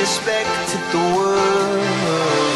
respected the world.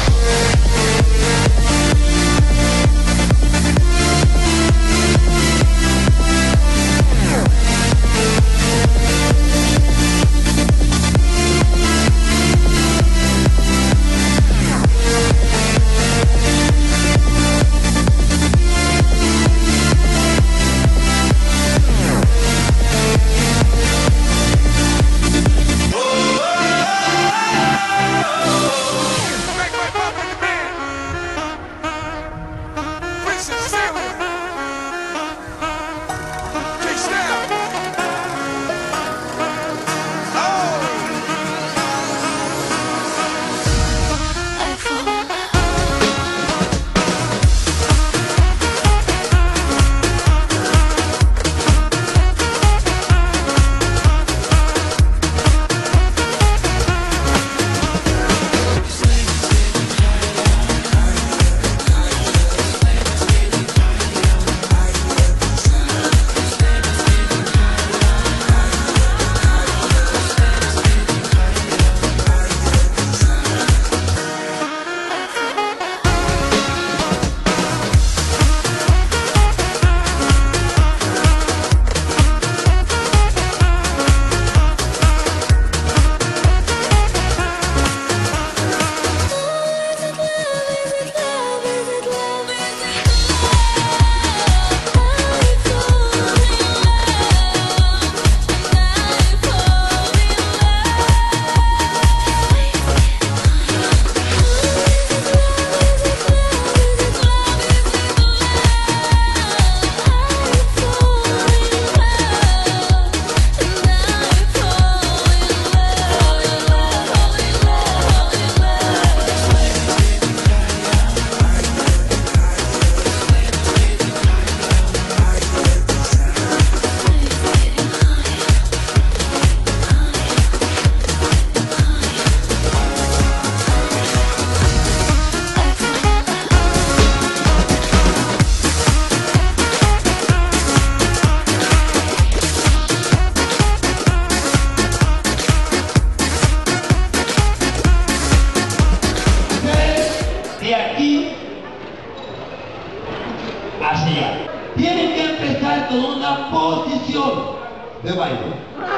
Tienen que empezar con una posición de baile.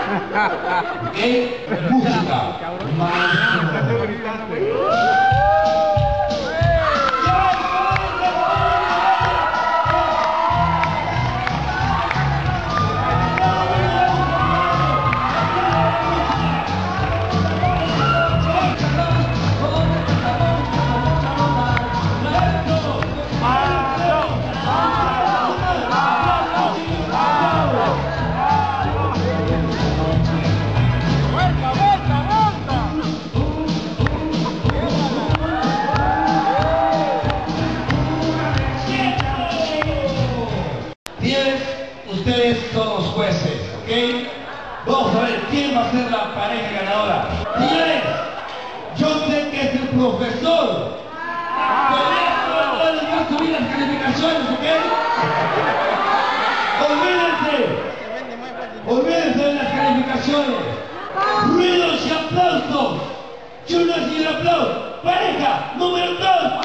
¿Ok? Música. Ustedes son los jueces, ¿ok? Vamos a ver quién va a ser la pareja ganadora. Señores, yo sé que es el profesor. Por eso no les va a subir las calificaciones, ¿ok? Olvídense de las calificaciones. Ruidos y aplausos. Chulas y el aplauso. Pareja número 2.